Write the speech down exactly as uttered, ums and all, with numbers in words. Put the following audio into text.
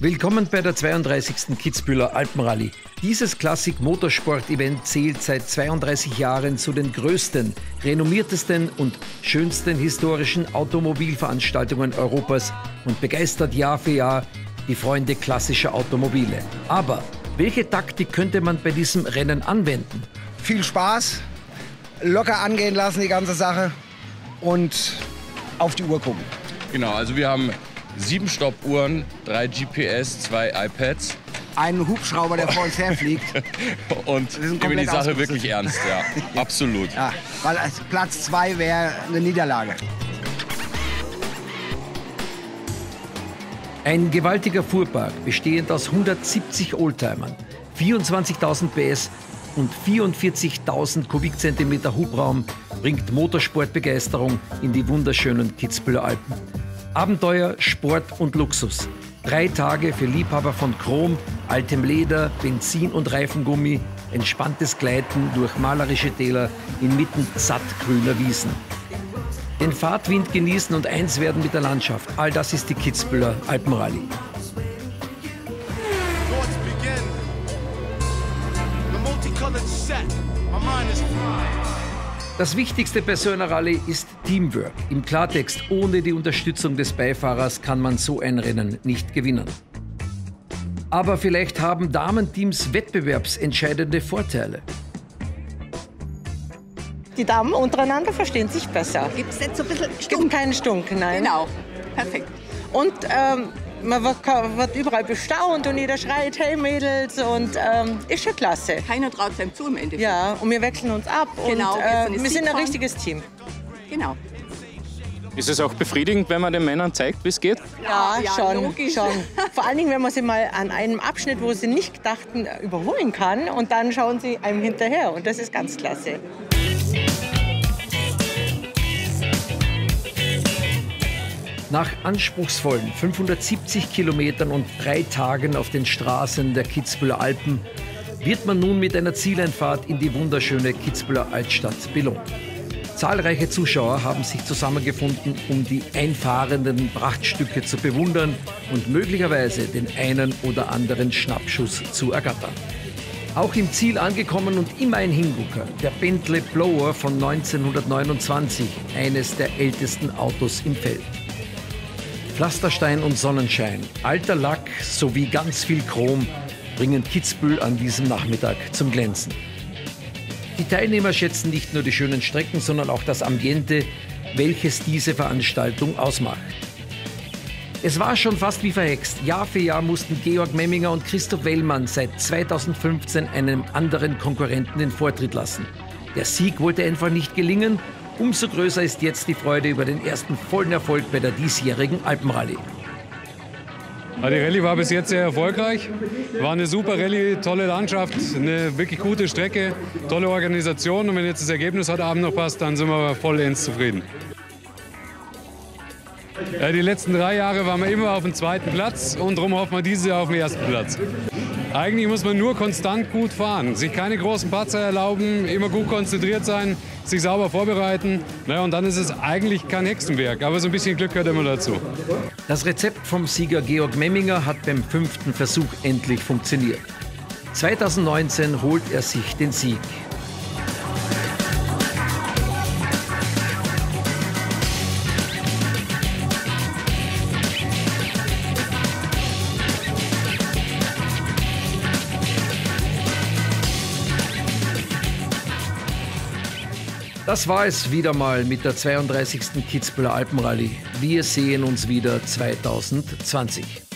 Willkommen bei der zweiunddreißigsten Kitzbüheler Alpenrallye. Dieses Klassik-Motorsport-Event zählt seit zweiunddreißig Jahren zu den größten, renommiertesten und schönsten historischen Automobilveranstaltungen Europas und begeistert Jahr für Jahr die Freunde klassischer Automobile. Aber welche Taktik könnte man bei diesem Rennen anwenden? Viel Spaß, locker angehen lassen die ganze Sache und auf die Uhr gucken. Genau, also wir haben sieben Stoppuhren, drei G P S, zwei iPads. Einen Hubschrauber, der vor uns herfliegt. Und nehmen die Sache wirklich ernst, ja, absolut. Ja, weil als Platz zwei wäre eine Niederlage. Ein gewaltiger Fuhrpark, bestehend aus hundertsiebzig Oldtimern, vierundzwanzigtausend P S und vierundvierzigtausend Kubikzentimeter Hubraum bringt Motorsportbegeisterung in die wunderschönen Kitzbüheler Alpen. Abenteuer, Sport und Luxus. Drei Tage für Liebhaber von Chrom, altem Leder, Benzin und Reifengummi, entspanntes Gleiten durch malerische Täler inmitten sattgrüner Wiesen. Den Fahrtwind genießen und eins werden mit der Landschaft. All das ist die Kitzbüheler Alpenrallye. Das Wichtigste bei so einer Rallye ist Teamwork. Im Klartext, ohne die Unterstützung des Beifahrers kann man so ein Rennen nicht gewinnen. Aber vielleicht haben Damenteams wettbewerbsentscheidende Vorteile. Die Damen untereinander verstehen sich besser. Gibt es nicht so ein bisschen Es gibt keinen Stunk, nein. Genau, perfekt. Und ähm, man wird, wird überall bestaunt und jeder schreit, hey Mädels, und ähm, ist schon klasse. Keiner traut einem zu im Endeffekt. Ja, und wir wechseln uns ab Genau, und wir äh, sind ein wir sind ein Team. richtiges Team. Genau. Ist es auch befriedigend, wenn man den Männern zeigt, wie es geht? Ja, ja, schon, logisch. schon. Vor allen Dingen, wenn man sie mal an einem Abschnitt, wo sie nicht dachten, überholen kann, und dann schauen sie einem hinterher, und das ist ganz klasse. Nach anspruchsvollen fünfhundertsiebzig Kilometern und drei Tagen auf den Straßen der Kitzbüheler Alpen wird man nun mit einer Zieleinfahrt in die wunderschöne Kitzbüheler Altstadt belohnt. Zahlreiche Zuschauer haben sich zusammengefunden, um die einfahrenden Prachtstücke zu bewundern und möglicherweise den einen oder anderen Schnappschuss zu ergattern. Auch im Ziel angekommen und immer ein Hingucker, der Bentley Blower von neunzehnhundertneunundzwanzig, eines der ältesten Autos im Feld. Pflasterstein und Sonnenschein, alter Lack sowie ganz viel Chrom bringen Kitzbühel an diesem Nachmittag zum Glänzen. Die Teilnehmer schätzen nicht nur die schönen Strecken, sondern auch das Ambiente, welches diese Veranstaltung ausmacht. Es war schon fast wie verhext. Jahr für Jahr mussten Georg Memminger und Christoph Wellmann seit zweitausendfünfzehn einem anderen Konkurrenten den Vortritt lassen. Der Sieg wollte einfach nicht gelingen. Umso größer ist jetzt die Freude über den ersten vollen Erfolg bei der diesjährigen Alpenrallye. Die Rallye war bis jetzt sehr erfolgreich. War eine super Rallye, tolle Landschaft, eine wirklich gute Strecke, tolle Organisation. Und wenn jetzt das Ergebnis heute Abend noch passt, dann sind wir vollends zufrieden. Ja, die letzten drei Jahre waren wir immer auf dem zweiten Platz und darum hoffen wir dieses Jahr auf den ersten Platz. Eigentlich muss man nur konstant gut fahren, sich keine großen Patzer erlauben, immer gut konzentriert sein, sich sauber vorbereiten. Naja, und dann ist es eigentlich kein Hexenwerk, aber so ein bisschen Glück gehört immer dazu. Das Rezept vom Sieger Georg Memminger hat beim fünften Versuch endlich funktioniert. zweitausendneunzehn holt er sich den Sieg. Das war es wieder mal mit der zweiunddreißigsten Kitzbüheler Alpenrallye. Wir sehen uns wieder zweitausendzwanzig.